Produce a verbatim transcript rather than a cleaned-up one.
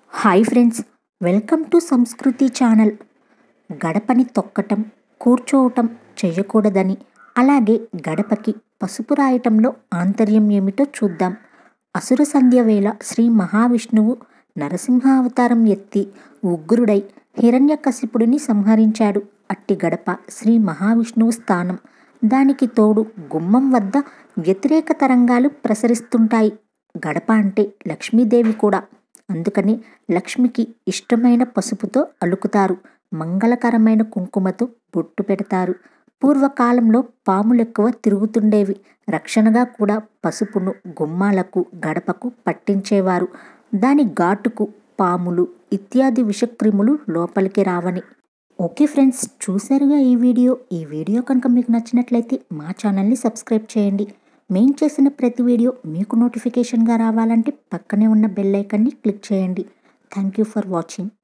Hi friends, welcome to Sanskriti channel. గడపని తొక్కటం, కూర్చోవటం చేయకూడదని, అలాగే గడపకి పసుపు రాయటంలో ఆంతర్యం ఏమిటో చూద్దాం. అసుర సంధ్య వేళ శ్రీ మహావిష్ణువు నరసింహావతారం ఎత్తి ఉగ్రుడై హిరణ్యకశిపుడిని సంహరించాడు. అట్టి గడప శ్రీ మహావిష్ణువు స్థానం. దానికి తోడు గుమ్మం వద్ద వ్యతిరేక తరంగాలు ప్రసరిస్తుంటాయి. గడప అంటే లక్ష్మీదేవి కూడా. అందుకని లక్ష్మికి ఇష్టమైన పసుపుతో అలుకుతారు. మంగళకరమైన కుంకుమతో బొట్టు పెడతారు. పూర్వకాలంలో పాములు ఎక్కువ తిరుగుతుండేవి. రక్షణగా కూడా పసుపును గుమ్మాలకు, గడపకు పట్టించేవారు. దాని ఘాటుకు పాములు ఇత్యాది విషక్రిములు లోపలికి రావని. ఓకే ఫ్రెండ్స్, చూసారుగా ఈ వీడియో. ఈ వీడియో కనుక మీకు నచ్చినట్లయితే మా ఛానల్ని సబ్స్క్రైబ్ చేయండి. మేము చేసిన ప్రతి వీడియో మీకు నోటిఫికేషన్గా రావాలంటే పక్కనే ఉన్న బెల్ ఐకాన్ని క్లిక్ చేయండి. Thank you for watching.